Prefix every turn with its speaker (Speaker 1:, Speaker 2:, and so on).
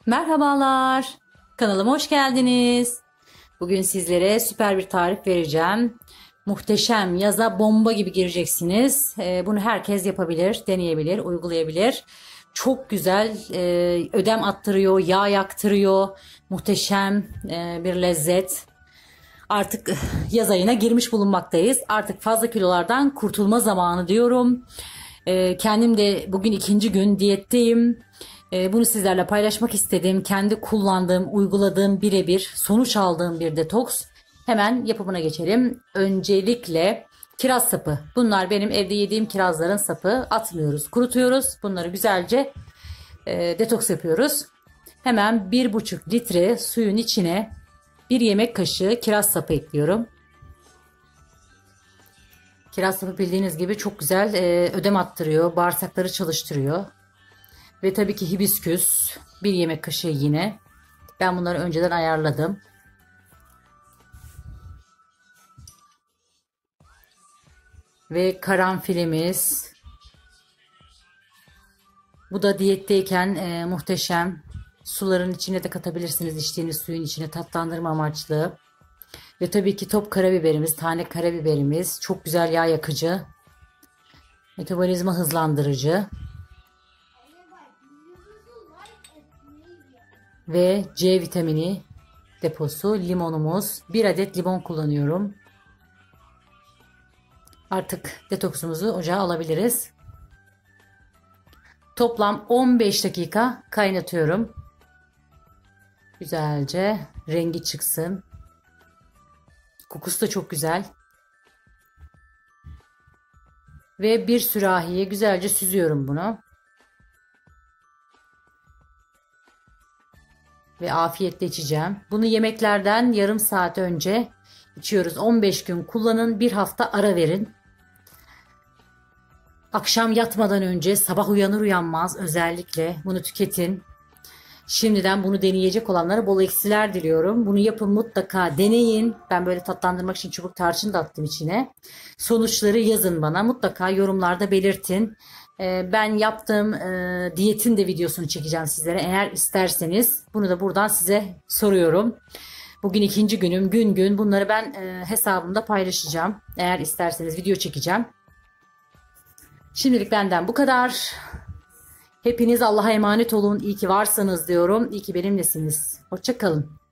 Speaker 1: Merhabalar. Kanalıma hoş geldiniz. Bugün sizlere süper bir tarif vereceğim. Muhteşem, yaza bomba gibi gireceksiniz. Bunu herkes yapabilir, deneyebilir, uygulayabilir. Çok güzel, ödem attırıyor, yağ yaktırıyor. Muhteşem bir lezzet. Artık yaz ayına girmiş bulunmaktayız. Artık fazla kilolardan kurtulma zamanı diyorum. Kendim de bugün ikinci gün diyetteyim. Bunu sizlerle paylaşmak istedim. Kendi kullandığım, uyguladığım birebir sonuç aldığım bir detoks. Hemen yapımına geçelim. Öncelikle kiraz sapı. Bunlar benim evde yediğim kirazların sapı. Atmıyoruz, kurutuyoruz. Bunları güzelce detoks yapıyoruz. Hemen 1,5 litre suyun içine 1 yemek kaşığı kiraz sapı ekliyorum. Kiraz sapı bildiğiniz gibi çok güzel ödem attırıyor, bağırsakları çalıştırıyor. Ve tabii ki hibisküs 1 yemek kaşığı yine. Ben bunları önceden ayarladım. Ve karanfilimiz. Bu da diyetteyken muhteşem. Suların içine de katabilirsiniz, içtiğiniz suyun içine tatlandırma amaçlı. Ve tabii ki top karabiberimiz, tane karabiberimiz. Çok güzel yağ yakıcı. Metabolizma hızlandırıcı. Ve C vitamini deposu, limonumuz. 1 adet limon kullanıyorum. Artık detoksumuzu ocağa alabiliriz. Toplam 15 dakika kaynatıyorum. Güzelce rengi çıksın. Kokusu da çok güzel. Ve bir sürahiye güzelce süzüyorum bunu. Ve afiyetle içeceğim. Bunu yemeklerden yarım saat önce içiyoruz. 15 gün kullanın, bir hafta ara verin. Akşam yatmadan önce, sabah uyanır uyanmaz özellikle bunu tüketin. Şimdiden bunu deneyecek olanlara bol eksiler diliyorum. Bunu yapın, mutlaka deneyin. Ben böyle tatlandırmak için çubuk tarçın da attım içine. Sonuçları yazın bana. Mutlaka yorumlarda belirtin. Ben yaptığım diyetin de videosunu çekeceğim sizlere. Eğer isterseniz bunu da buradan size soruyorum. Bugün ikinci günüm. Gün gün bunları ben hesabımda paylaşacağım. Eğer isterseniz video çekeceğim. Şimdilik benden bu kadar. Hepiniz Allah'a emanet olun. İyi ki varsınız diyorum. İyi ki benimlesiniz. Hoşça kalın.